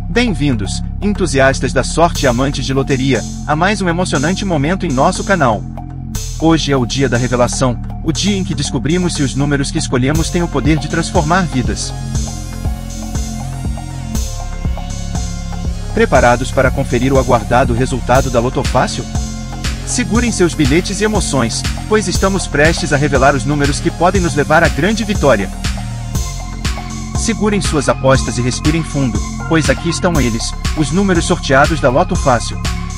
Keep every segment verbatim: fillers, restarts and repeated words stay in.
Bem-vindos, entusiastas da sorte e amantes de loteria, a mais um emocionante momento em nosso canal. Hoje é o dia da revelação, o dia em que descobrimos se os números que escolhemos têm o poder de transformar vidas. Preparados para conferir o aguardado resultado da Lotofácil? Segurem seus bilhetes e emoções, pois estamos prestes a revelar os números que podem nos levar à grande vitória. Segurem suas apostas e respirem fundo, pois aqui estão eles, os números sorteados da Lotofácil.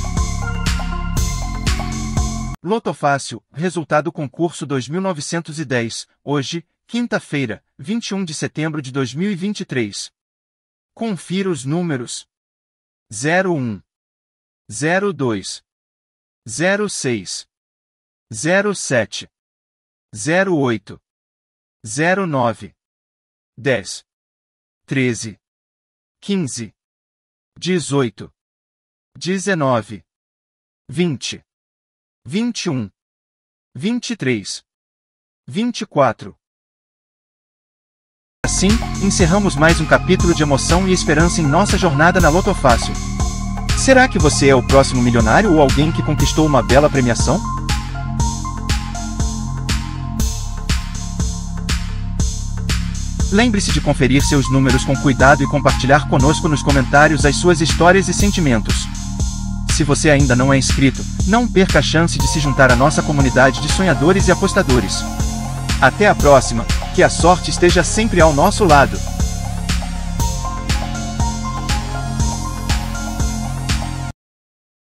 Lotofácil, resultado concurso dois mil novecentos e dez, hoje, quinta-feira, vinte e um de setembro de dois mil e vinte e três. Confira os números: zero um, zero dois, zero seis, zero sete, zero oito, zero nove, dez, treze, quinze, dezoito, dezenove, vinte, vinte e um, vinte e três, vinte e quatro. Assim, encerramos mais um capítulo de emoção e esperança em nossa jornada na Lotofácil. Será que você é o próximo milionário ou alguém que conquistou uma bela premiação? Lembre-se de conferir seus números com cuidado e compartilhar conosco nos comentários as suas histórias e sentimentos. Se você ainda não é inscrito, não perca a chance de se juntar à nossa comunidade de sonhadores e apostadores. Até a próxima, que a sorte esteja sempre ao nosso lado.